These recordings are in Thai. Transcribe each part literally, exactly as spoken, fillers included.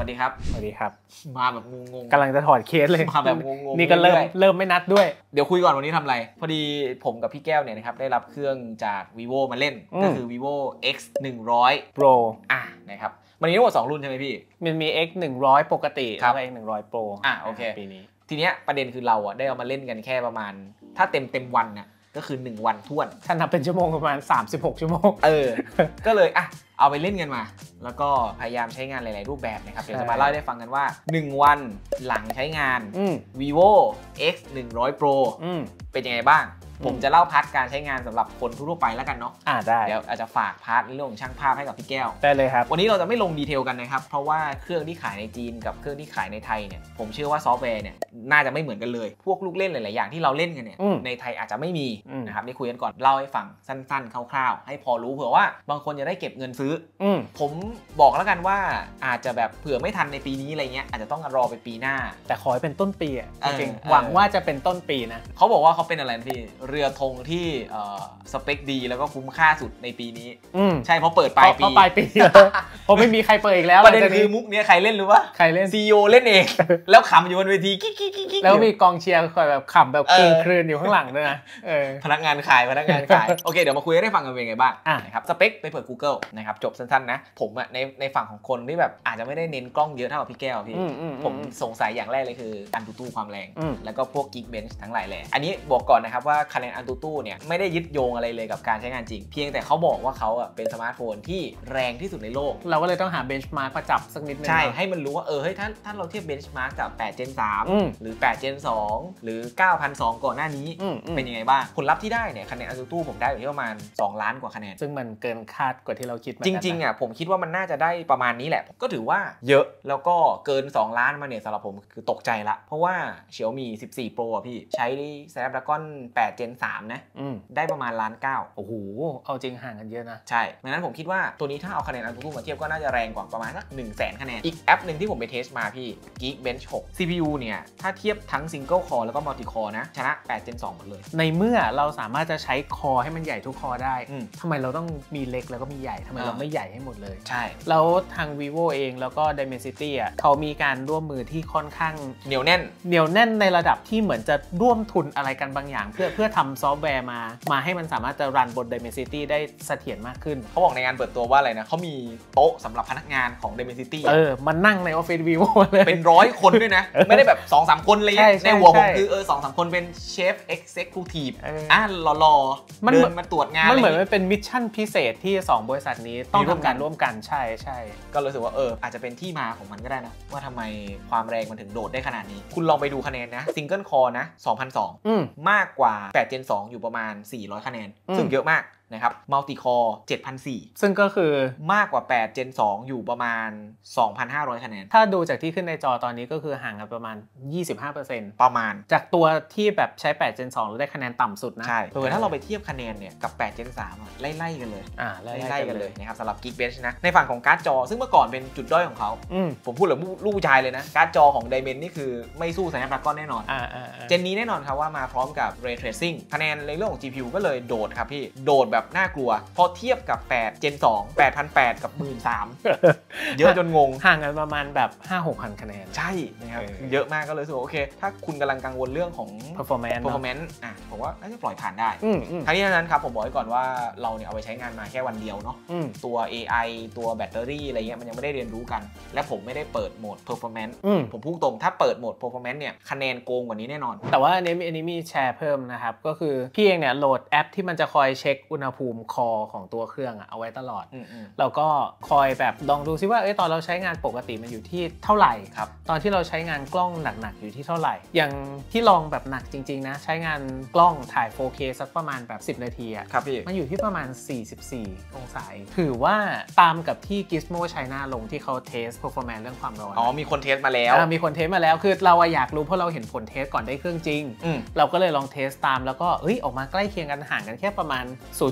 วัสดีครับสวัสดีครับมาแบบงงๆกำลังจะถอดเคสเลยมาแบบงงๆนี่ก็เริ่มเริ่มไม่นัดด้วยเดี๋ยวคุยก่อนวันนี้ทำอะไรพอดีผมกับพี่แก้วเนี่ยนะครับได้รับเครื่องจาก vivo มาเล่นก็คือ vivo เอ็กซ์ หนึ่งร้อย Pro อ่ะนะครับมันมีทั้งหมดสองรุ่นใช่ไหมพี่มันมี เอ็กซ์ หนึ่งร้อย ปกติแล้วก็ เอ็กซ์ หนึ่งร้อย Pro อ่ะโอเคปีนี้ทีเนี้ยประเด็นคือเราอ่ะได้เอามาเล่นกันแค่ประมาณถ้าเต็มเต็มวันน่ะก็คือหนึ่งวันท้วนถ้านับเป็นชั่วโมงประมาณสามสิบหกชั่วโมงเออก็เลยอ่ะเอาไปเล่นกันมาแล้วก็พยายามใช้งานหลายๆรูปแบบนะครับเดี๋ยวจะมาเล่าให้ได้ฟังกันว่าหนึ่งวันหลังใช้งาน vivo เอ็กซ์ หนึ่งร้อย Pro เป็นยังไงบ้างผมจะเล่าพาร์ทการใช้งานสำหรับคนทั่วไปแล้วกันเนาะอ่าได้เดี๋ยวอาจจะฝากพาร์ทในเรื่องของช่างภาพให้กับพี่แก้วได้เลยครับวันนี้เราจะไม่ลงดีเทลกันนะครับเพราะว่าเครื่องที่ขายในจีนกับเครื่องที่ขายในไทยเนี่ยผมเชื่อว่าซอฟต์แวร์เนี่ยน่าจะไม่เหมือนกันเลยพวกลูกเล่นหลายๆอย่างที่เราเล่นกันเนี่ยในไทยอาจจะไม่มีนะครับได้คุยกันก่อนเล่าให้ฟังสั้นๆคร่าวๆให้พอรู้เผื่อว่าบางคนจะได้เก็บเงินซื้อผมบอกแล้วกันว่าอาจจะแบบเผื่อไม่ทันในปีนี้อะไรเงี้ยอาจจะต้องรอไปปีหน้าแต่ขอให้เป็นต้นปีอ่ะจริงๆหวังว่าจะเป็นต้นปีนะเขาบอกว่าเขาเป็นอะไรพี่เรือธงที่สเปคดีแล้วก็คุ้มค่าสุดในปีนี้ใช่เพราะเปิดปลายปีเพราะปลายปีเพราะไม่มีใครเปิดอีกแล้วประเด็นคือมุกนี้ใครเล่นรู้ป่ะใครเล่นซี อี โอ เล่นเองแล้วขำอยู่บนเวทีกิ๊กกิ๊กกิ๊กแล้วมีกองเชียร์คอยแบบขำแบบคลื่นคลื่นอยู่ข้างหลังด้วยนะพนักงานขายพนักงานขายโอเคเดี๋ยวมาคุยให้ได้ฟังกันเป็นไงบ้างนะครับสเปคไปเปิด Google นะครับจบสั้นๆนะผมอะในในฝั่งของคนที่แบบอาจจะไม่ได้เน้นกล้องเยอะเท่ากับพี่แก้วพี่ผมสงสัยอย่างแรกเลยคืออันตูตูความแรงแล้วก็พวก Geekbench ทั้งหลายแหละอันนี้บอกก่อนนะครับว่าคะแนนอันตูตูเนี่ยไม่ได้ยึดโยงอะไรเลยกับการใช้งานจริงเพียงแต่เขาบอกว่าเขาอ่ะเป็นสมาร์ทโฟนที่แรงที่สุดในโลกเราก็เลยต้องหาเบนช์มาร์กมาจับสักนิดนึงใช่ให้มันรู้ว่าเออเฮ้ยถ้าถ้าเราเทียบเบนช์มาร์กกับแปด Gen สามหรือแปด Gen สองหรือ เก้าพันสองร้อย ก่อนหน้านี้เป็นยังไงบ้างผลลัพธ์ที่ได้เนี่ยคะแนนอันตูตูผมได้อยู่ที่ประมาณสองล้านกว่าคะแนนซึ่งมันเกินคาดกว่าที่เราคิดจริงๆอ่ะผมคิดว่ามันน่าจะได้ประมาณนี้แหละก็ถือว่าเยอะแล้วก็เกินสองล้านมาเนี่ยสำหรับผมคือตกใจละเพราะว่า Xiaomi สิบสี่ Pro อ่ะพี่ใช้ Snapdragon แปด Gen สามนะได้ประมาณล้านเก้าโอ้โหเอาจริงห่างกันเยอะนะใช่ดังนั้นผมคิดว่าตัวนี้ถ้าเอาคะแนนอันตูตูมาเทียบก็น่าจะแรงกว่าประมาณสัก หนึ่งแสน คะแนนอีกแอปหนึ่งที่ผมไปเทสมาพี่ Geekbench หก ซี พี ยู เนี่ยถ้าเทียบทั้ง Single Core แล้วก็ Multi Core นะชนะแปด Gen สองหมดเลยในเมื่อเราสามารถจะใช้คอให้มันใหญ่ทุกคอได้ทำไมเราต้องมีเล็กแล้วก็มีใหญ่ทำไมเราไม่ใหญ่ให้หมดเลยใช่แล้วทาง vivo เองแล้วก็ Dimensity อ่ะเขามีการร่วมมือที่ค่อนข้างเหนียวแน่นเหนียวแน่นในระดับที่เหมือนจะร่วมทุนอะไรกันบางอย่างเพื่อเพื่อทำซอฟต์แวร์มามาให้มันสามารถจะรันบน Dimensity ได้เสถียรมากขึ้นเขาบอกในงานเปิดตัวว่าอะไรนะเขามีโต๊ะสำหรับพนักงานของ Dimensity เออมันนั่งในออฟฟิศ vivo เลยเป็นร้อยคนด้วยนะไม่ได้แบบ สองสาม คนเลยในหัวผมคือเออ สองสาม คนเป็นเชฟ Executive อ่ะรอๆเดินมาตรวจงานมันเหมือนมันเป็นมิชชั่นพิเศษที่สองบริษัทนี้ต้องทำการร่วมกันใช่ใช่ก็รู้สึกว่าเอออาจจะเป็นที่มาของมันก็ได้นะว่าทำไมความแรงมันถึงโดดได้ขนาดนี้คุณลองไปดูคะแนนนะ Single Core นะ สองพันสองร้อย มากกว่าแปด Gen สองอยู่ประมาณสี่ร้อยคะแนนซึ่งเยอะมากนะครับ Multi Core เจ็ดพันสี่ร้อยซึ่งก็คือมากกว่าแปด Gen สองอยู่ประมาณ สองพันห้าร้อย คะแนนถ้าดูจากที่ขึ้นในจอตอนนี้ก็คือห่างกันประมาณ ยี่สิบห้าเปอร์เซ็นต์ประมาณจากตัวที่แบบใช้แปด Gen สองแล้วได้คะแนนต่ำสุดนะใช่เออถ้าเราไปเทียบคะแนนเนี่ยกับแปด Gen สามอ่ะไล่ๆกันเลยอ่าไล่ๆกันเลยนะครับสำหรับ Geekbench นะในฝั่งของการ์ดจอซึ่งเมื่อก่อนเป็นจุดด้อยของเขาผมพูดเลยลูกผู้ชายเลยนะการ์ดจอของ Diamond นี่คือไม่สู้ Snapdragon แน่นอนเจนนี้แน่นอนครับว่ามาพร้อมกับ Ray Tracing คะแนนในเรื่องของ จี พี ยู ก็เลยโดดครับพี่โดดแบบน่ากลัวพอเทียบกับแปด Gen สอง แปดพันแปดร้อย กับ หนึ่งหมื่นสามพัน เยอะจนงงห่างกันประมาณแบบ ห้าหกพัน คะแนนใช่นะครับเยอะมากก็เลยรู้สึกโอเคถ้าคุณกำลังกังวลเรื่องของ performance performance อ่ะผมว่าน่าจะปล่อยผ่านได้ทั้งนี้ทั้งนั้นครับผมบอกไว้ก่อนว่าเราเนี่ยเอาไปใช้งานมาแค่วันเดียวเนาะตัว เอ ไอ ตัวแบตเตอรี่อะไรเงี้ยมันยังไม่ได้เรียนรู้กันและผมไม่ได้เปิดโหมด performance ผมพูดตรงถ้าเปิดโหมด performance เนี่ยคะแนนโกงกว่านี้แน่นอนแต่ว่าอันนี้มีอันนี้มีแชร์เพิ่มนะครับก็คือพี่เองเนี่ยโหลดแอปที่มันจะคอยเช็คอุณหภูมิคอของตัวเครื่องเอาไว้ตลอดแล้วก็คอยแบบลองดูซิว่าเอ้ยตอนเราใช้งานปกติมันอยู่ที่เท่าไหร่ครับตอนที่เราใช้งานกล้องหนักๆอยู่ที่เท่าไหร่อย่างที่ลองแบบหนักจริงๆนะใช้งานกล้องถ่าย โฟร์เค สักประมาณแบบสิบนาทีอ่ะครับพี่มันอยู่ที่ประมาณสี่สิบสี่องศาถือว่าตามกับที่ Gizmo China ลงที่เขาเทส performance เรื่องความร้อนอ๋อมีคนเทสมาแล้วมีคนเทสมาแล้วคือเราอยากรู้เพราะเราเห็นผลเทสก่อนได้เครื่องจริงเราก็เลยลองเทสตามแล้วก็เอ้ยออกมาใกล้เคียงกันห่างกันแค่ประมาณ ศูนย์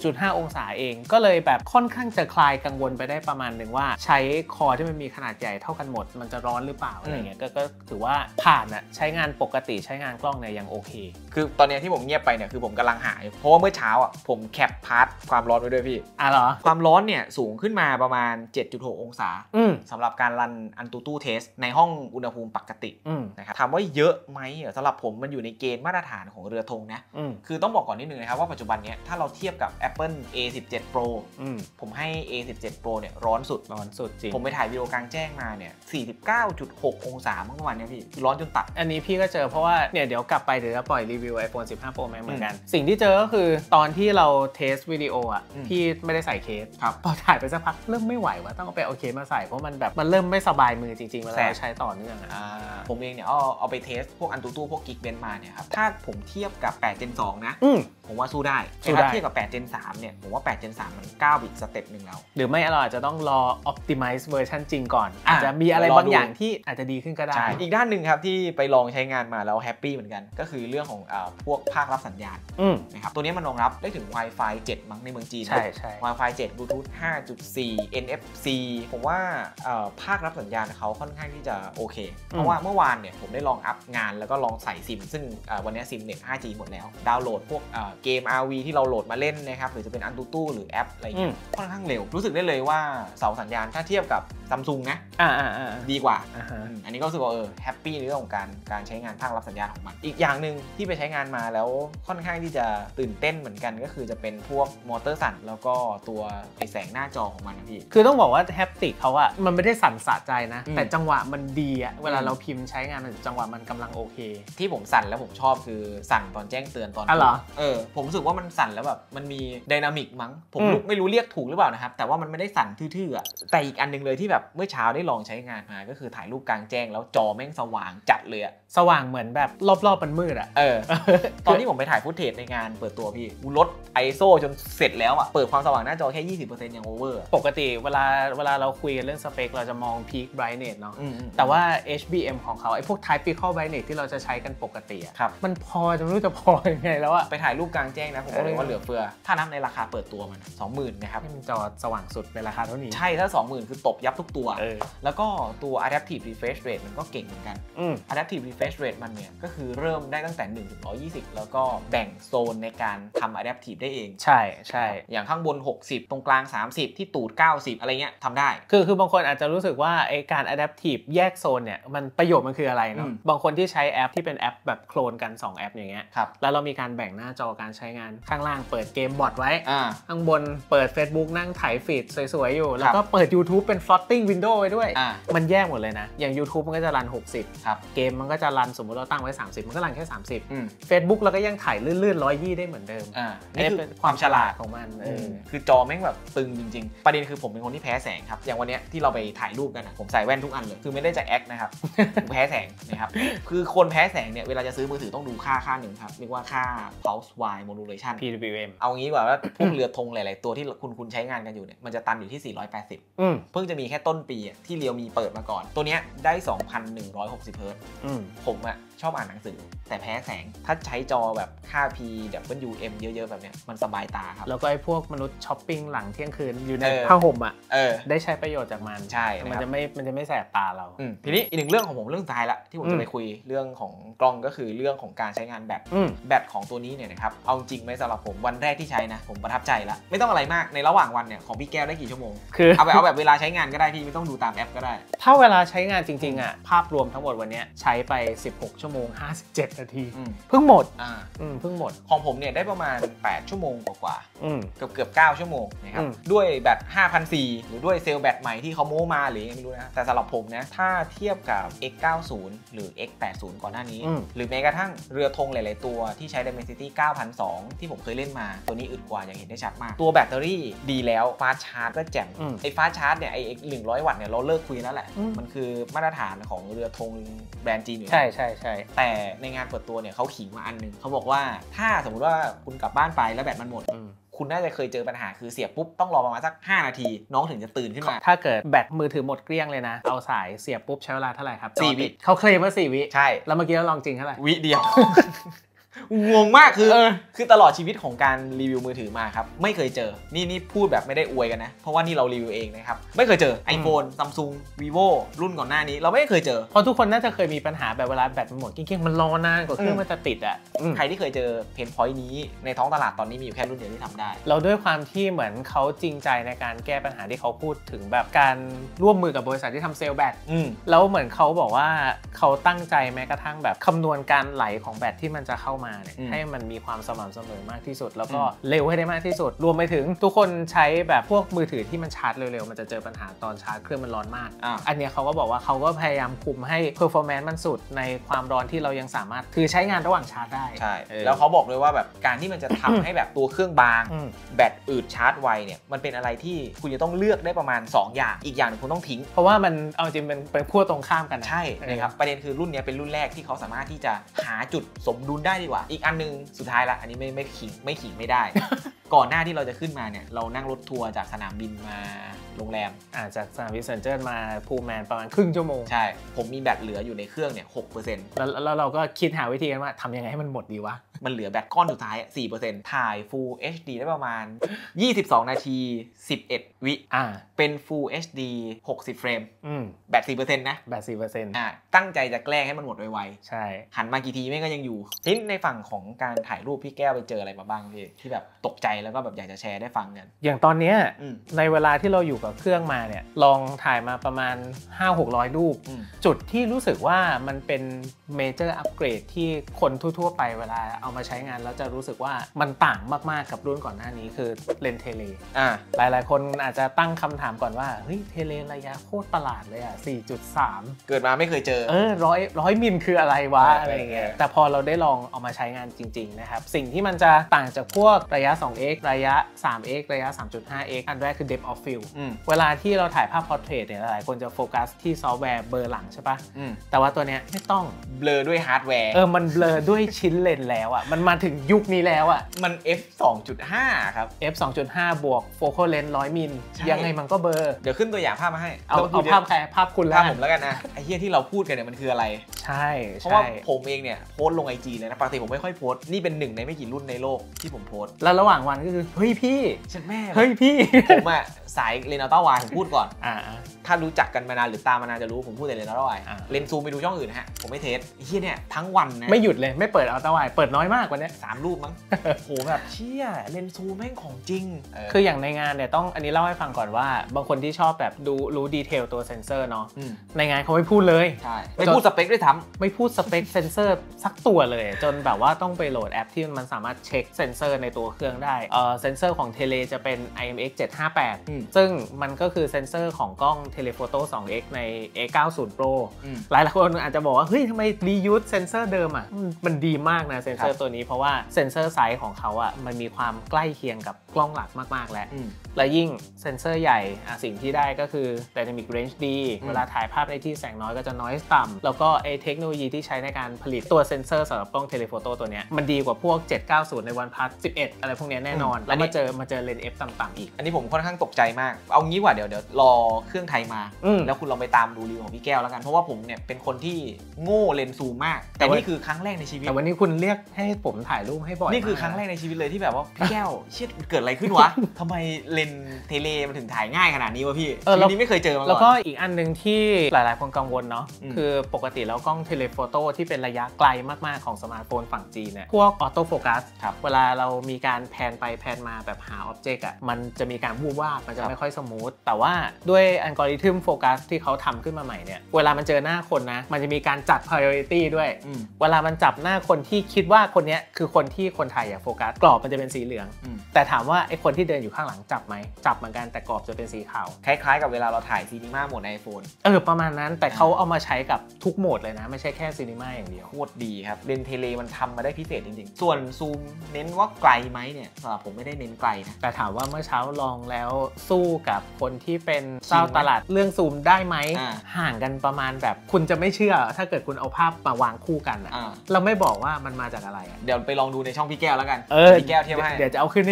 ย์จุดห้า องศาเองก็เลยแบบค่อนข้างจะคลายกังวลไปได้ประมาณหนึ่งว่าใช้คอที่มันมีขนาดใหญ่เท่ากันหมดมันจะร้อนหรือเปล่าอะไรเงี้ยก็ถือว่าผ่านอะใช้งานปกติใช้งานกล้องเนี่ยยังโอเคคือตอนนี้ที่ผมเงียบไปเนี่ยคือผมกำลังหาเพราะว่าเมื่อเช้าอ่ะผมแคปพาร์ทความร้อนไว้ด้วยพี่อ่ะเหรอความร้อนเนี่ยสูงขึ้นมาประมาณ เจ็ดจุดหก องศาสำหรับการรันอันตูตู้เทสในห้องอุณหภูมิปกตินะครับถามว่าเยอะไหมสำหรับผมมันอยู่ในเกณฑ์มาตรฐานของเรือธงนะคือต้องบอกก่อนนิดนึงนะครับว่าปัจจุบันนี้ถ้าเราเทียบกับ Apple เอ สิบเจ็ด Pro ผมให้ เอ สิบเจ็ด Pro เนี่ยร้อนสุดร้อนสุดจริงผมไปถ่ายวิดีโอกลางแจ้งมาเนี่ย สี่สิบเก้าจุดหก องศาเมื่อวานนี้พี่ร้อนจนตัดอันนี้พี่ก็เจอเพราะว่าเนี่ยเดี๋ยวกลับไปเดี๋ยวจะปล่อยรีวิว iPhone สิบห้า Pro Max เหมือนกันสิ่งที่เจอก็คือตอนที่เราเทสวิดีโออ่ะพี่ไม่ได้ใส่เคสพอถ่ายไปสักพักเริ่มไม่ไหวว่าต้องเอาไปเอาเคสมาใส่เพราะมันแบบมันเริ่มไม่สบายมือจริงๆเวลาใช้ต่อเนื่องอ่ะผมเองเนี่ยเอาเอาไปเทสพวกอันตูตู้พวกกิกเบนมาเนี่ยครับถ้าผมเทียบกับแปด Gen สองนะผมว่าสู้ได้แต่ถ้าเทียบกับแปด Gen สามเนี่ยผมว่าแปด Gen สามมันก้าวอีกสเต็ปนึงแล้วหรือไม่เราอาจจะต้องรอ optimize เวอร์ชันจริงก่อนอาจจะมีอะไรบางอย่างที่อาจจะดีขึ้นก็ได้อีกด้านหนึ่งครับที่ไปลองใช้งานมาแล้วแฮปปี้เหมือนกันก็คือเรื่องของพวกภาครับสัญญาณนะครับตัวนี้มันรองรับได้ถึง Wi-Fi เจ็ดมั้งในเมืองจีนใช่ใช่ Wi-Fi เจ็ด Bluetooth ห้าจุดสี่ เอ็น เอฟ ซี ผมว่าภาครับสัญญาณเขาค่อนข้างที่จะโอเคเพราะว่าเมื่อวานเนี่ยผมได้ลองอัพงานแล้วก็ลองใส่ซิมซึ่งวันนี้ซิมเน็ต ห้าจี หมดแล้วดาวน์โหลดพวกเกม อาร์ วี ที่เราโหลดมาเล่นนะครับหรือจะเป็น Antutu หรือแอปอะไรเงี้ยค่อนข้างเร็วรู้สึกได้เลยว่าเสาสัญญาณถ้าเทียบกับ Samsung นะดีกว่าอันนี้ก็รู้สึกว่าเออแฮปปี้ในเรื่องของการการใช้งานภาครับสัญญาณของมันอีกอย่างหนึ่งที่ไปใช้งานมาแล้วค่อนข้างที่จะตื่นเต้นเหมือนกันก็คือจะเป็นพวกมอเตอร์สั่นแล้วก็ตัวไอแสงหน้าจอของมันนะพี่คือต้องบอกว่าแฮปติกเขาอะมันไม่ได้สั่นสะใจนะแต่จังหวะมันดีอะเวลาเราพิมพ์ใช้งานจังหวะมันกำลังโอเคที่ผมสั่นแล้วผมชอบคือสั่นตอนแจ้งเตือนตอนอ๋อเหรอเออผมรู้สึกว่ามันสั่นแล้วแบบมันมีไดนามิกมั้งผมไม่รู้เรียกถูกหรือเปล่านะครับแต่ว่ามันไม่ได้สั่นทื่อๆอะแต่อีกอันนึงเลยที่แบบเมื่อเช้าได้ลองใช้งานมาก็คือถ่ายรูปกลางแจ้งแล้วจอแม่งสว่างจัดเลยอะสว่างเหมือนแบบรอบๆมันมืดอะเออตอนที่ผมไปถ่ายฟุตเทจในงานเปิดตัวพี่ลด ไอ เอส โอ จนเสร็จแล้วอะเปิดความสว่างหน้าจอแค่ ยี่สิบเปอร์เซ็นต์ ยังโอเวอร์ปกติเวลาเวลาเราคุยกันเรื่องสเปคเราจะมอง Peak Brightness เนาะแต่ว่า เอช บี เอ็ม ของเขาไอ้พวก Typical Brightness ที่เราจะใช้กันปกติอะมันพอจะไม่รู้จะพอยังไงแล้วอะไปถ่ายรูปกลางแจ้งนะผมบอกเลยว่าเหลือเฟือถ้านับในราคาเปิดตัวมัน สองหมื่น นะครับมันจอสว่างสุดในราคาเท่านี้ใช่ถ้า สองหมื่น คือตบยับทุกตัวแล้วก็ตัว Adaptive Refresh Rate มันก็เก่งเหมือนกัน Adaptive Refresh Rate มันเนี่ยก็คือเริ่มได้ตั้งแต่หนึ่งถึงหนึ่งร้อยยี่สิบแล้วก็แบ่งโซนในการทำ Adaptive ได้เองใช่ใช่อย่างข้างบนหกสิบตรงกลางสามสิบที่ตูดเก้าสิบอะไรเงี้ยทำได้คือคือบางคนอาจจะรู้สึกว่าไอการ Adaptive แยกโซนเนี่ยมันประโยชน์มันคืออะไรเนาะบางคนที่ใช้แอปที่เป็นแอปแบบโคลนกันสองแอปอย่างเงี้ยแล้วเรามีการแบ่งหน้าจอการใช้งานข้างล่างเปิดเกมบอทไว้ข้างบนเปิด Facebook นั่งถ่ายฟีดสวยๆอยู่แล้วก็เปิด YouTube เป็น floating window ไว้ด้วยมันแยกหมดเลยนะอย่าง YouTube มันก็จะรันหกสิบครับเกมมันก็จะรันสมมุติเราตั้งไว้สามสิบมันก็รันแค่สามสิบ Facebook เราก็ยังถ่ายลื่นๆหนึ่งร้อยยี่สิบได้เหมือนเดิมอ่านี่คือความฉลาดของมันเออคือจอแม่งแบบตึงจริงๆประเด็นคือผมเป็นคนที่แพ้แสงครับอย่างวันนี้ที่เราไปถ่ายรูปกันผมใส่แว่นทุกอันเลยคือไม่ได้จะแอคนะครับแพ้แสงนะครับคือคนแพ้แสงเนี่ยเวลาจะซื้อมือถือต้องดูค่าค่าหนึ่งครับเรียกว่าค่า pulse wide modulation พี ดับเบิลยู เอ็มเอางี้ดีกว่าว่าพวกเรือธงหลายๆตัวที่คุณคุณใช้งานกันอยู่เนี่ยมันจะตันอยู่ที่สี่ร้อยแปดสิบเพิ่งจะมีแค่ต้นปีที่เรียวมีเปิดมาก่อนตัวนี้ได้ สองพันหนึ่งร้อยหกสิบ เฮิร์ตซ์ผมอะชอบอ่านหนังสือแต่แพ้แสงถ้าใช้จอแบบค่า P ดับเบิลยู เอ็ม เยอะๆแบบเนี้ยมันสบายตาครับแล้วก็ไอ้พวกมนุษย์ช้อปปิ้งหลังเที่ยงคืนอยู่ในผ้าห่มอ่ะได้ใช้ประโยชน์จากมันใช่มันจะไม่มันจะไม่แสบตาเราทีนี้อีกหนึ่งเรื่องของผมเรื่องท้ายละที่ผมจะไปคุยเรื่องของกล้องก็คือเรื่องของการใช้งานแบตแบตของตัวนี้เนี่ยนะครับเอาจริงไหมสำหรับผมวันแรกที่ใช้นะผมประทับใจละไม่ต้องอะไรมากในระหว่างวันเนี่ยของพี่แก้วได้กี่ชั่วโมงคือเอาไปเอาแบบเวลาใช้งานก็ได้พี่ไม่ต้องดูตามแอปก็ได้ถ้าเวลาใช้งานจริงๆอ่ะภาพรวมทั้งหมดวันนี้ใช้ไปสิบหกชั่วโมงห้าสิบเจ็ดนาทีเพิ่งหมดอ่าเพิ่งหมดของผมเนี่ยได้ประมาณแปดชั่วโมงกว่าๆเกือบเกือบเก้าชั่วโมงนะครับด้วยแบต ห้าพันสี่ร้อย หรือด้วยเซลล์แบตใหม่ที่เขาโม้มาหรือยังไม่รู้นะแต่สำหรับผมนะถ้าเทียบกับ เอ็กซ์ เก้าสิบ หรือ เอ็กซ์ แปดสิบ ก่อนหน้านี้หรือแม้กระทั่งเรือธงหลายๆตัวที่ใช้ Dimensity เก้าพันสองร้อย ที่ผมเคยเล่นมาตัวนี้อึดกว่าอย่างเห็นได้ชัดมากตัวแบตเตอรี่ดีแล้วฟาสต์ชาร์จก็แจ่มไอ้ฟาสต์ชาร์จเนี่ยไอ้หนึ่งร้อยวัตต์เนี่ยเราเลิกคุยแล้วแหละมันคือมาตรฐานของเรือธงแบรนด์จีนอยู่ใช่ใช่ใช่แต่ในงานเปิดตัวเนี่ยเขาขิงมาอันนึงเขาบอกว่าถ้าสมมติว่าคุณกลับบ้านไปแล้วแบตมันหมดคุณน่าจะเคยเจอปัญหาคือเสียบปุ๊บต้องรอประมาณสักห้านาทีน้องถึงจะตื่นขึ้นมาถ้าเกิดแบตมือถือหมดเกลี้ยงเลยนะเอาสายเสียบปุ๊บใช้เวลาเท่าไหร่ครับสี่วิเขาเคลมว่าสี่วิใช่แล้วเมื่อกี้เราลองจริงเท่าไหร่วิเดียวงงมากคือคือตลอดชีวิตของการรีวิวมือถือมาครับไม่เคยเจอนี่นี่พูดแบบไม่ได้อวยกันนะเพราะว่านี่เรารีวิวเองนะครับไม่เคยเจอ iPhone Samsung Vivo รุ่นก่อนหน้านี้เราไม่เคยเจอเพราะทุกคนน่าจะเคยมีปัญหาแบบเวลาแบตมันหมดเกี้ยงๆมันรอนานกว่าเครื่องมันจะติดอ่ะใครที่เคยเจอเพนพอยต์นี้ในท้องตลาดตอนนี้มีอยู่แค่รุ่นเดียวที่ทำได้เราด้วยความที่เหมือนเขาจริงใจในการแก้ปัญหาที่เขาพูดถึงแบบการร่วมมือกับบริษัทที่ทำเซลล์แบตแล้วเหมือนเขาบอกว่าเขาตั้งใจแม้กระทั่งแบบคำนวณการไหลของแบตที่มันจะเข้ามาเนี่ยให้มันมีความสม่ำเสมอมากที่สุดแล้วก็เร็วให้ได้มากที่สุดรวมไปถึงทุกคนใช้แบบพวกมือถือที่มันชาร์จเร็วๆมันจะเจอปัญหาตอนชาร์จเครื่องมันร้อนมาก อ, อันนี้เขาก็บอกว่าเขาก็พยายามคุมให้ performance มันสุดในความร้อนที่เรายังสามารถคือใช้งานระหว่างชาร์จได้ใช่แล้วเขาบอกเลยว่าแบบการที่มันจะทำให้แบบตัวเครื่องบางแบตอืดชาร์จไวเนี่ยมันเป็นอะไรที่คุณจะต้องเลือกได้ประมาณสองอย่างอีกอย่างนึงคุณต้องทิ้งเพราะว่ามันเอาจริงเป็นเป็นขั้วตรงข้ามกันใช่นะครับประเด็นคือรุ่นนี้เป็นรุ่นแรกที่เขาสามารถที่จะหาจุดสมดุลได้ดีกว่าอีกอันนึงสุดท้ายละอันนี้ไม่ไม่ขิงไม่ขิงไม่ได้ ก่อนหน้าที่เราจะขึ้นมาเนี่ยเรานั่งรถทัวร์จากสนามบินมาโรงแรมอ่าจากสนามบินเซินเจิ้นมาพูแมนประมาณครึ่งชั่วโมงใช่ผมมีแบตเหลืออยู่ในเครื่องเนี่ย หกเปอร์เซ็นต์แล้วแล้วเราก็คิดหาวิธีกันว่าทำยังไงให้มันหมดดีวะมันเหลือแบตก้อนสุดท้าย สี่เปอร์เซ็นต์ ถ่าย Full เอช ดี ได้ประมาณยี่สิบสองนาทีสิบเอ็ดวิอ่าเป็น Full เอช ดี หกสิบเฟรมอืมแบต สี่เปอร์เซ็นต์ นะแบต สี่เปอร์เซ็นต์อ่าตั้งใจจะแกล้งให้มันหมดไวๆใช่หันมากี่ทีแม่งก็ยังอยู่ทีในฝั่งของการถ่ายรูปพี่แก้วไปเจออะไรมาบ้างพี่ที่แบบตกใจแล้วก็แบบอยากจะแชร์ได้ฟังกันอย่างตอนเนี้ยในเวลาที่เราอยู่กับเครื่องมาเนี่ยลองถ่ายมาประมาณ ห้าหกร้อย รูปจุดที่รู้สึกว่ามันเป็นเมเจอร์อัปเกรดที่คนทั่วๆไปเวลาเอามาใช้งานแล้วจะรู้สึกว่ามันต่างมากๆกับรุ่นก่อนหน้านี้คือเลนส์เทเลอ่าหลายๆคนอาจจะตั้งคำถามก่อนว่าเฮ้ยเทเลระยะโคตรประหลาดเลยอ่ะ สี่จุดสามเกิดมาไม่เคยเจอเออร้อยร้อยมิลคืออะไรวะอะไรเงี้ยแต่พอเราได้ลองเอามาใช้งานจริงๆนะครับสิ่งที่มันจะต่างจากพวกระยะ สองเอ็กซ์ ระยะ สามเอ็กซ์ ระยะ สามจุดห้าเอ็กซ์ อันแรกคือ depth of field เวลาที่เราถ่ายภาพ portrait เนี่ยหลายคนจะโฟกัสที่ซอฟต์แวร์เบลอหลังใช่ปะแต่ว่าตัวเนี้ยไม่ต้องเบลอด้วยฮาร์ดแวร์เออมันเบลอด้วยชิ้นเลนแล้วอ่ะมันมาถึงยุคนี้แล้วอ่ะมัน เอฟ สองจุดห้า ครับเอฟ สองจุดห้า บวก focal length หนึ่งร้อยมิลยังไงมันก็เบลอเดี๋ยวขึ้นตัวอย่างภาพมาให้เอาเอาภาพใครภาพคุณแล้วภาพผมแล้วกันนะไอ้เหี้ยที่เราพูดกันเนี่ยมันคืออะไรใช่เพราะว่าผมเองเนี่ยโพสต์ลง ไอ จี เลยนะปกติผมไม่ค่อยโพสต์นี่เป็นหนึ่งในไม่กี่รุ่นในโลกที่ผมโพสต์แล้วระหว่างวันก็คือเฮ้ยพี่ฉันแม่เฮ้ยพี่ผมอะสายเลนส์อัลตร้าไวด์ผมพูดก่อนอ่าถ้ารู้จักกันมานานหรือตามมานานจะรู้ผมพูดแต่เลนส์อัลตร้าไวด์เลนส์ซูมไปดูช่องอื่นนะฮะผมไม่เทสไอ้เหี้ยเนี่ยทั้งวันนะไม่หยุดเลยไม่เปิดอัลตร้าไวด์เปิดน้อยมากกว่านี้สามรูปมั้งโหแบบเชี่ยเลนส์ซูมแม่งของจริงคืออย่างในงานเนี่ยต้องอันนี้เล่าให้ฟังก่อนว่าบางคนที่ชอบแบบดูรู้ดีเทลตัวเซนเซอร์เนาะในงานเขาไม่พูดเลยใช่ไม่พูดสเปคด้วยซ้ำไม่พูดสเปคเซนเซอร์สักตัวเลยจนแบบว่าต้องไปโหลดแอปที่มันสามารถเช็คเซนเซอร์ในตัวเครื่องได้เออเซนเซอร์ของเทเลจะเป็น ไอ เอ็ม เอ็กซ์ เจ็ดห้าแปด ซึ่งมันก็คือเซนเซอร์ของกล้องเทเลโฟโต้ สองเอ็กซ์ ใน เอ เก้าสิบ Pro หลายคนอาจจะบอกว่าเฮ้ยทำไมรียูสเซนเซอร์เดิมอ่ะมันดีมากนะเซนเซอร์ตัวนี้เพราะว่าเซนเซอร์ไซส์ของเขาอ่ะมันมีความใกล้เคียงกับกล้องหลักมากๆแล้วและยิ่งเซนเซอร์ใหญ่สิ่งที่ได้ก็คือ Dynamic Range ดีเวลาถ่ายภาพในที่แสงน้อยก็จะ noise ต่ำแล้วก็ไอเทคโนโลยีที่ใช้ในการผลิตตัวเซนเซอร์สำหรับกล้องเทเลโฟโต้ตัวนี้มันดีกว่าพวกเจ็ดเก้าศูนย์ใน OnePlus สิบเอ็ดอะไรพวกนี้แน่นอนแล้วมาเจอมาเจอเลนส์ F ต่ำๆอีกอันนี้ผมค่อนข้างตกใจมากเอางี้ว่าเดี๋ยวเดี๋ยวรอเครื่องไทยมาแล้วคุณลองไปตามดูรีวิวของพี่แก้วแล้วกันเพราะว่าผมเนี่ยเป็นคนที่โง่เลนส์ซูมมากแต่นี่คือครั้งแรกในชีวิตแต่วันนี้คุณเรียกให้ผมถ่ายรูปให้บ่อยนี่คือครั้งแรกในชีวิตเลยที่แบบว่าพี่แก้วเชี่ยเกิดอะไรขึ้นวะทำไมเลนส์เทเลมันถึงถ่ายง่ายขนาดนี้วะพี่ชีวิตนี้ไม่เคยเจอมาก่อนแล้วก็อีกอันนึงที่หลายๆคนกังวลเนาะคือปกติแล้วกล้องเทเลโฟโต้ที่เป็นระยะไกลมากๆของสมาร์ทโฟนฝั่งจีนเนี่ยพวกออโต้โฟกัสเวลาเรามีการแพนไปแพนมาแบบหาอ็อบเจกต์อ่ะมันจะมีการวูบวาบมันจะไม่ค่อยสมูทแต่ว่าด้วยอัลกอริทึมโฟกัสที่เขาทำขึ้นมาใหม่เนี่ยเวลามันเจอหน้าคนนะมันจะมีการจัด priority ด้วยเวลามันจับหน้าคนที่คิดว่าคนนี้คือคนที่คนถ่ายอยากโฟกัสกรอบมันจะเป็นสีเหลืองแต่ถามว่าไอ้คนที่เดินอยู่ข้างหลังจับไหมจับเหมือนกันแต่กรอบจะเป็นสีขาวคล้ายๆกับเวลาเราถ่ายซีนีมาโหมดใน iPhone เออประมาณนั้นแต่เขาเอามาใช้กับทุกโหมดเลยนะไม่ใช่แค่ซีนีมาอย่างเดียวโคตรดีครับเลนส์เทเลมันทำมาได้พิเศษจริงๆส่วนซูมเน้นว่าไกลไหมเนี่ยสำหรับผมไม่ได้เน้นไกลนะแต่ถามว่าเมื่อเช้าลองแล้วสู้กับคนที่เป็นเจ้าตลาดเรื่องซูมได้ไหมห่างกันประมาณแบบคุณจะไม่เชื่อถ้าเกิดคุณเอาภาพมาวางคู่กันเราไม่บอกว่ามันมาจากอะไรเดี๋ยวไปลองดูในช่องพี่แก้วแล้วกันเออพี่แก้วเทียบให้เดี๋ยวจะเอาขึ้นให้ดูว่าแบบ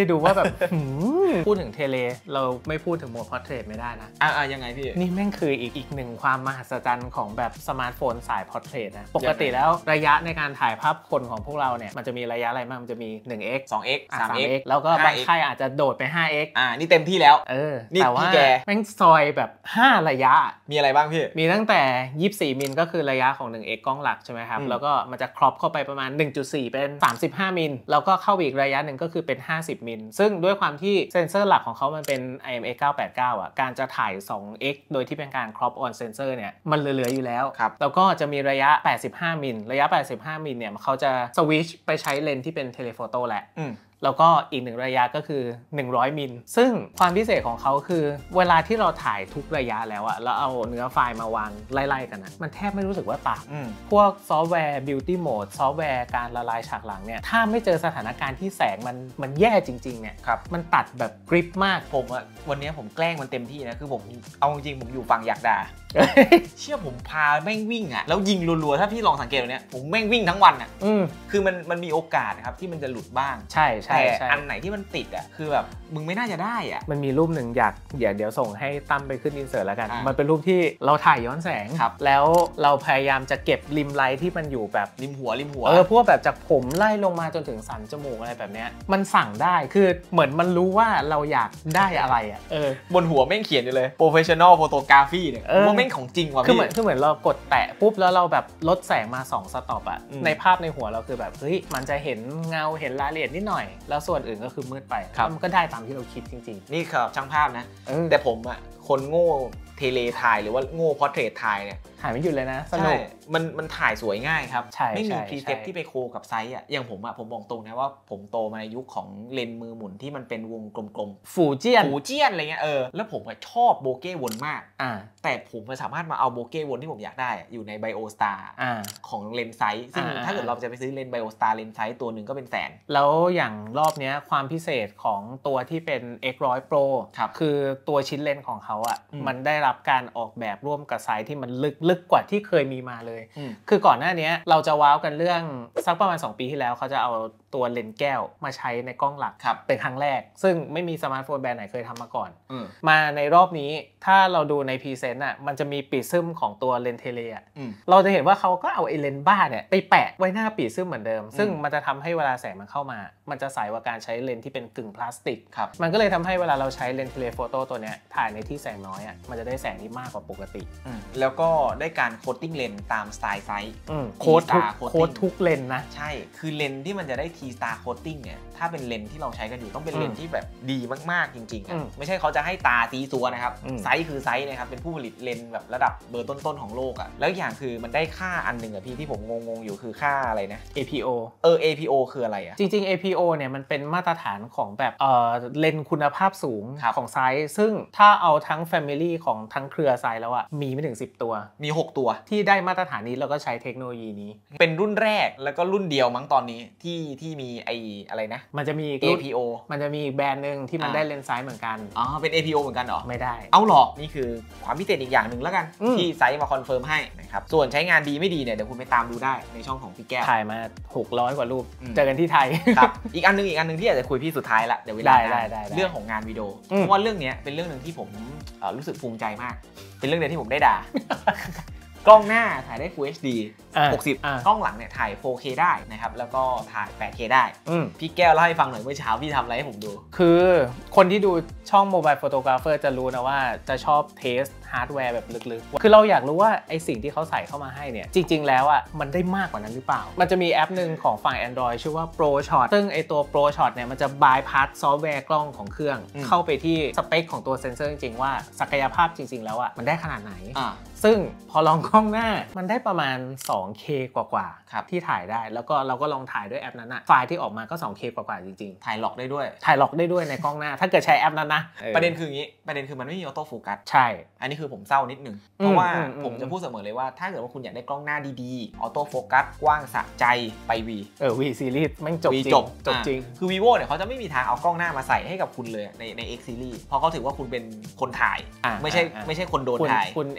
พูดถึงเทเลเราไม่พูดถึงโหมดพอร์เทรตไม่ได้นะอ่ายังไงพี่นี่แม่งคืออีกอีกหนึ่งความมหัศจรรย์ของแบบสมาร์ทโฟนสายพอร์เทรตนะปกติแล้วระยะในการถ่ายภาพคนของพวกเราเนี่ยมันจะมีระยะอะไรบ้างมันจะมี หนึ่งเอ็กซ์สองเอ็กซ์ สามเอ็กซ์แล้วก็บางค่ายอาจจะโดดไป ห้าเอ็กซ์อ่านี่เต็มที่แล้วเออแต่ว่าแม่งซอยแบบห้าระยะมีอะไรบ้างพี่มีตั้งแต่ยี่สิบสี่มิลก็คือระยะของ หนึ่งเอ็กซ์ กล้องหลักใช่ไหมครับแล้วก็มันจะครอปเข้าไปประมาณ หนึ่งจุดสี่ เป็นสามสิบห้ามิลแล้วก็เข้าอีกระยะหนึ่งก็คือเป็นห้าสิบมิลซึ่งด้วยความที่เซนเซอร์หลักของเขามันเป็น ไอ เอ็ม เอ็กซ์ เก้าแปดเก้า อ่ะการจะถ่าย สองเอ็กซ์ โดยที่เป็นการ crop on sensor เนี่ยมันเหลือๆอยู่แล้วแล้วก็จะมีระยะแปดสิบห้ามิลระยะแปดสิบห้ามิลเนี่ยเขาจะสวิตช์ไปใช้เลนส์ที่เป็นเทเลโฟโต้แหละแล้วก็อีกหนึ่งระยะก็คือหนึ่งร้อยมิลซึ่งความพิเศษของเขาคือเวลาที่เราถ่ายทุกระยะแล้วอะแล้วเอาเนื้อไฟล์มาวางไล่ๆกันนะมันแทบไม่รู้สึกว่าต่างพวกซอฟต์แวร์ Beauty Mode ซอฟต์แวร์การละลายฉากหลังเนี่ยถ้าไม่เจอสถานการณ์ที่แสงมันมันแย่จริงๆเนี่ยมันตัดแบบกริปมากผมอะวันนี้ผมแกล้งมันเต็มที่นะคือผมเอาจริงผมอยู่ฝั่งอยากด่าเชื่อผมพาแม่งวิ่งอะแล้วยิงรัวๆถ้าพี่ลองสังเกตตรงนี้ผมแม่งวิ่งทั้งวันอะคือมันมันมีโอกาสครับที่มันจะหลุดบ้างใช่แต่อันไหนที่มันติดอ่ะคือแบบมึงไม่น่าจะได้อ่ะมันมีรูปหนึ่งอยากเดี๋ยวเดี๋ยวส่งให้ตั้มไปขึ้นอินเสิร์ตแล้วกันมันเป็นรูปที่เราถ่ายย้อนแสงแล้วเราพยายามจะเก็บริมไลท์ที่มันอยู่แบบริมหัวริมหัวเออพวกแบบจากผมไล่ลงมาจนถึงสันจมูกอะไรแบบเนี้ยมันสั่งได้คือเหมือนมันรู้ว่าเราอยากได้อะไรอ่ะเออบนหัวแม่งเขียนอยู่เลย professional photography เนี่ยว่าแม่งของจริงว่ะคือเหมือนคือเหมือนเรากดแตะปุ๊บแล้วเราแบบลดแสงมาสองสต็อปอ่ะในภาพในหัวเราคือแบบเฮ้ยมันจะเห็นเงาเห็นรายละเอียดนิดหน่อยแล้วส่วนอื่นก็คือมืดไปมันก็ได้ตามที่เราคิดจริงๆนี่ครับช่างภาพนะแต่ผมอ่ะคนโง่เทเลถ่ายหรือว่าโง่พอร์เทรตถ่ายเนี่ยถ่ายไม่หยุดเลยนะสนุกมันมันถ่ายสวยง่ายครับไม่มีพรีเเซตที่ไปโคกับไซส์อ่ะอย่างผมอ่ะผมบอกตรงนะว่าผมโตมาในยุคของเลนส์มือหมุนที่มันเป็นวงกลมๆฟูเจียนฟูเจียนอะไรเงี้ยเออแล้วผมชอบโบเก้วนมากอ่าแต่ผมสามารถมาเอาโบเก้วนที่ผมอยากได้อยู่ในไบโอสตาร์ของเลนส์ไซส์ซึ่งถ้าเกิดเราจะไปซื้อเลนส์ไบโอสตาร์เลนส์ไซส์ตัวหนึ่งก็เป็นแสนแล้วอย่างรอบนี้ความพิเศษของตัวที่เป็น เอ็กซ์ หนึ่งร้อย Pro คือตัวชิ้นเลนส์ของเขาอ่ะมันได้รับการออกแบบร่วมกับไซส์ที่มันลึกลึกกว่าที่เคยมีมาเลยคือก่อนหน้านี้เราจะว้าวกันเรื่องสักประมาณสองปีที่แล้วเขาจะเอาตัวเลนส์แก้วมาใช้ในกล้องหลักเป็นครั้งแรกซึ่งไม่มีสมาร์ทโฟนแบรนด์ไหนเคยทำมาก่อนมาในรอบนี้ถ้าเราดูในพรีเซนต์อ่ะมันจะมีปีซึมของตัวเลนส์เทเลอ่ะเราจะเห็นว่าเขาก็เอาไอเลนส์บ้าเนี่ยไปแปะไว้หน้าปีซึมเหมือนเดิมซึ่งมันจะทำให้เวลาแสงมันเข้ามามันจะใสกว่าการใช้เลนส์ที่เป็นกึ่งพลาสติกมันก็เลยทำให้เวลาเราใช้เลนส์เทเลโฟโต้ตัวเนี้ยถ่ายในที่แสงน้อยอ่ะมันจะได้แสงที่มากกว่าปกติแล้วก็ได้การโคตติ้งเลนส์ตามสไตล์ไซส์โค้ดทุกโค้ดทุกเลนส์นะใช่คือเลนส์ที่มันจะได้ T Star Coating เนี่ยถ้าเป็นเลนส์ที่เราใช้กันอยู่ต้องเป็นเลนส์ที่แบบดีมากๆจริงๆอ่ะไม่ใช่เขาจะให้ตาตีซัวนะครับไซส์คือไซส์นะครับเป็นผู้ผลิตเลนส์แบบระดับเบอร์ต้นๆของโลกอ่ะแล้วอย่างคือมันได้ค่าอันหนึ่งอ่ะพี่ที่ผมงงๆอยู่คือค่าอะไรนะเอ พี โอเออ เอ พี โอ คืออะไรอ่ะจริงๆ เอ พี โอ เนี่ยมันเป็นมาตรฐานของแบบเออเลนส์คุณภาพสูงของไซส์ซึ่งถ้าเอาทั้ง Family ของทั้งเครือไซส์แล้วอ่ะมีไม่ถึงสิบตัวมีหกตัวที่ได้มาตรฐานนี้แล้วก็ใช้เทคโนโลยีนี้เป็นรุ่นแรกแล้วก็รุ่นเดียวมั้งตอนนี้ที่ที่มีไออะไรนะมันจะมีเอ พี โอมันจะมีแบรนด์นึงที่มันได้เลนส์ไซส์เหมือนกันอ๋อเป็น เอ พี โอ เหมือนกันเหรอไม่ได้เอาหรอนี่คือความพิเศษอีกอย่างหนึ่งแล้วกันที่ไซส์มาคอนเฟิร์มให้นะครับส่วนใช้งานดีไม่ดีเนี่ยเดี๋ยวคุณไปตามดูได้ในช่องของพี่แก้วถ่ายมาหกร้อยกว่ารูปเจอกันที่ไทยครับอีกอันนึงอีกอันนึงที่อยากจะคุยพี่สุดท้ายละเดี๋ยวเวลาเรื่องของงานวิดีโอเพราะว่าเรื่องนี้เป็นเรื่องนึงที่ผมรู้สึกภูมิใจมากเป็นเรื่องเดียวที่ผมได้ด่ากล้องหน้าถ่ายได้ Full เอช ดี หกสิบกล้องหลังเนี่ยถ่าย โฟร์เค ได้นะครับแล้วก็ถ่าย แปดเค ได้พี่แก้วเล่าให้ฟังหน่อยเมื่อเช้าพี่ทำอะไรให้ผมดูคือคนที่ดูช่อง Mobile Photographer จะรู้นะว่าจะชอบเทสฮาร์ดแวร์แบบลึกๆคือเราอยากรู้ว่าไอสิ่งที่เขาใส่เข้ามาให้เนี่ยจริงๆแล้วอ่ะมันได้มากกว่านั้นหรือเปล่ามันจะมีแอปหนึ่งของฝั่ง Android ชื่อว่า ProShot ซึ่งไอตัว ProShot เนี่ยมันจะบายพาสซอฟต์แวร์กล้องของเครื่องเข้าไปที่สเปคของตัวเซนเซอร์จริงๆว่าศักยภาพจริงๆแล้วอ่ะมันได้ขนาดไหนซึ่งพอลองกล้องหน้ามันได้ประมาณ สองเค กว่าๆที่ถ่ายได้แล้วก็เราก็ลองถ่ายด้วยแอปนั้นนะไฟล์ที่ออกมาก็ สองเค กว่าๆจริงๆถ่ายล็อกได้ด้วยถ่ายล็อกได้ด้วยในกล้องหน้าถ้าเกิดใช้แอปนั้นนะประเด็นคืออย่างนี้ประเด็นคือมันไม่มีออโต้โฟกัสใช่อันนี้คือผมเศร้านิดนึงเพราะว่าผมจะพูดเสมอเลยว่าถ้าเกิดว่าคุณอยากได้กล้องหน้าดีๆออโต้โฟกัสกว้างสะใจไป V เออ V ซีรีส์แม่งจบจริงจบจริงคือ Vivo เนี่ยเขาจะไม่มีทางเอากล้องหน้ามาใส่ให้กับคุณเลยในใน X series เพราะเขาถือว่าคุณเป็นคนถ่ายไม่ใช่ไม่ใช่คนโดนถ่ายคุณ enjoy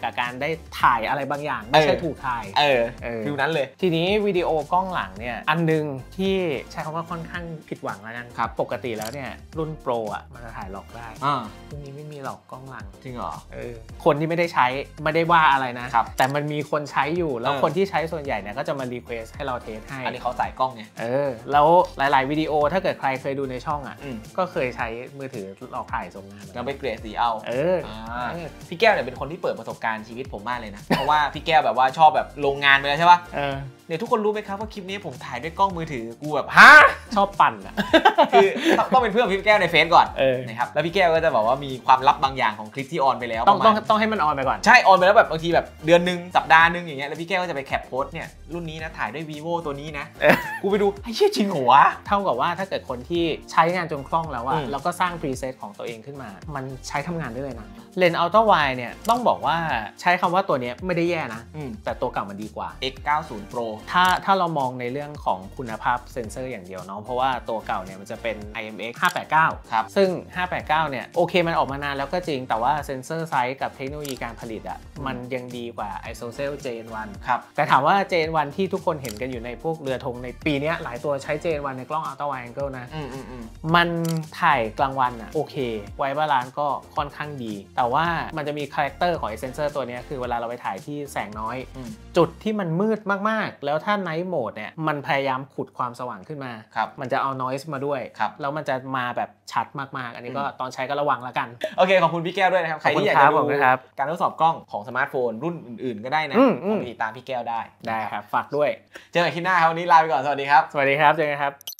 กับการได้ถ่ายอะไรบางอย่างไม่ใช่ถูกถ่ายเออฟิลนั้นเลยทีนี้วิดีโอกล้องหลังเนี่ยอันนึงที่ใช้คำว่าค่อนข้างผิดหวังแล้วกันครับปกติแล้วเนี่ยรุ่นโปรอ่ะมันจะถ่ายหลอกได้รุ่นนี้ไม่มีหลอกกล้องหลังจริงเหรอเออคนที่ไม่ได้ใช้ไม่ได้ว่าอะไรนะแต่มันมีคนใช้อยู่แล้วคนที่ใช้ส่วนใหญ่เนี่ยก็จะมารีเควสให้เราเทสให้อันนี้เขาใส่กล้องไงเออแล้วหลายๆวิดีโอถ้าเกิดใครเคยดูในช่องอ่ะก็เคยใช้มือถือหลอกถ่ายทรงงานแล้วไปเกรดสีเอาเออพี่แก้วเนี่ยเป็นคนที่เปิดประสบการณ์ชีวิตผมมากเลยนะเพราะว่าพี่แก้วแบบว่าชอบแบบโรงงานไปแล้วใช่ป่ะเนี่ยทุกคนรู้ไหมครับว่าคลิปนี้ผมถ่ายด้วยกล้องมือถือกูแบบฮะชอบปั่นอ่ะคือต้องเป็นเพื่อนพี่แก้วในเฟซก่อนนะครับแล้วพี่แก้วก็จะบอกว่ามีความลับบางอย่างของคลิปที่ออนไปแล้วต้องต้องต้องให้มันออนไปก่อนใช่ออนไปแล้วแบบบางทีแบบเดือนนึงสัปดาห์นึงอย่างเงี้ยแล้วพี่แก้วก็จะไปแคปโพสเนี่ยรุ่นนี้นะถ่ายด้วย vivo ตัวนี้นะกูไปดูไอ้เหี้ยจริงเหรอวะเท่ากับว่าถ้าเกิดคนที่ใช้งานจนคล่องแล้วอะแล้วก็สร้างพรีเซตของตัวเองขึ้นมามันใช้ทำงานได้เลยนะเลนส์อัลตร้าไวด์เนี่ยต้องบอกว่าใช้คำว่าตัวนี้ไม่ได้แย่นะแต่ตัวเก่ามันดีกว่าเอ็กซ์ เก้าสิบ Pro ถ้าถ้าเรามองในเรื่องของคุณภาพเซ็นเซอร์อย่างเดียวเนาะเพราะว่าตัวเก่าเนี่ยมันจะเป็น ไอ เอ็ม เอ็กซ์ ห้าแปดเก้า ครับซึ่งห้าแปดเก้าเนี่ยโอเคมันออกมานานแล้วก็จริงแต่ว่าเซ็นเซอร์ไซส์กับเทคโนโลยีการผลิตอะมันยังดีกว่า ISOCELL เจ เอ็น วัน ครับแต่ถามว่า เจ เอ็น วัน ที่ทุกคนเห็นกันอยู่ในพวกเรือธงในปีนี้หลายตัวใช้ เจ เอ็น วัน ในกล้องอัลตร้าไวด์แองเกิลนะมันถ่ายกลางวันอะโอเคไวบาลานซ์ก็ค่อนข้างดีแต่ว่ามันจะมีคาแรคเตอร์ของไอเซนเซอร์ตัวนี้คือเวลาเราไปถ่ายที่แสงน้อยจุดที่มันมืดมากๆแล้วถ้าไนท์โหมดเนี่ยมันพยายามขุดความสว่างขึ้นมามันจะเอา noise มาด้วยแล้วมันจะมาแบบชัดมากๆอันนี้ก็ตอนใช้ก็ระวังแล้วกันโอเคขอบคุณพี่แก้วด้วยนะครับใครที่อยากจะดูการทดสอบกล้องของสมาร์ทโฟนรุ่นอื่นๆก็ได้นะติดตามพี่แก้วได้ได้ครับฝากด้วยเจอกันคลิปหน้าครับวันนี้ลาไปก่อนสวัสดีครับสวัสดีครับเจอกันครับ